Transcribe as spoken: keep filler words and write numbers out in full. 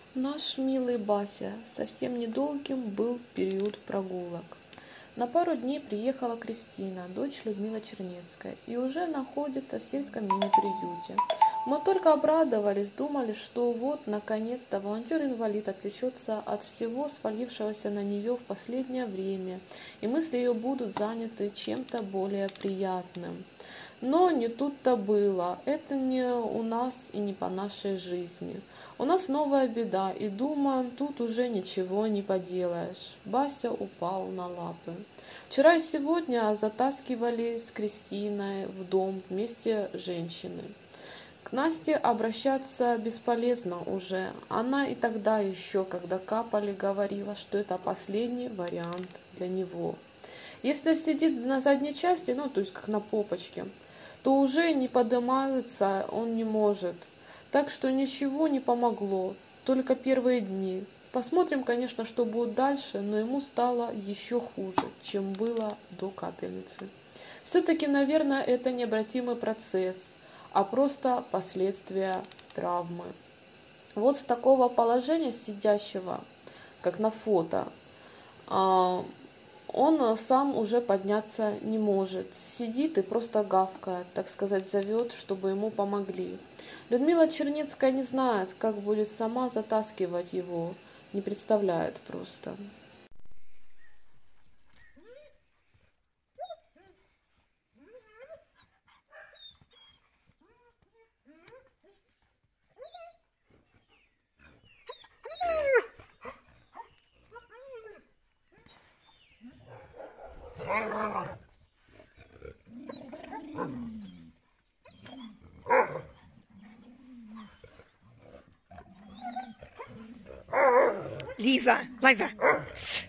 Наш милый Бася, совсем недолгим был период прогулок. На пару дней приехала Кристина, дочь Людмилы Чернецкой, и уже находится в сельском мини-приюте. Мы только обрадовались, думали, что вот, наконец-то, волонтер-инвалид отвлечется от всего свалившегося на нее в последнее время, и мысли ее будут заняты чем-то более приятным. Но не тут-то было, это не у нас и не по нашей жизни. У нас новая беда, и думаем, тут уже ничего не поделаешь. Бася упал на лапы. Вчера и сегодня затаскивали с Кристиной в дом вместе женщины. К Насте обращаться бесполезно уже. Она и тогда еще, когда капали, говорила, что это последний вариант для него. Если сидит на задней части, ну то есть как на попочке, то уже не подниматься он не может. Так что ничего не помогло, только первые дни. Посмотрим, конечно, что будет дальше, но ему стало еще хуже, чем было до капельницы. Все-таки, наверное, это необратимый процесс, а просто последствия травмы. Вот с такого положения сидящего, как на фото, он сам уже подняться не может. Сидит и просто гавкает, так сказать, зовет, чтобы ему помогли. Людмила Чернецкая не знает, как будет сама затаскивать его, не представляет просто. Лиза, Лайза.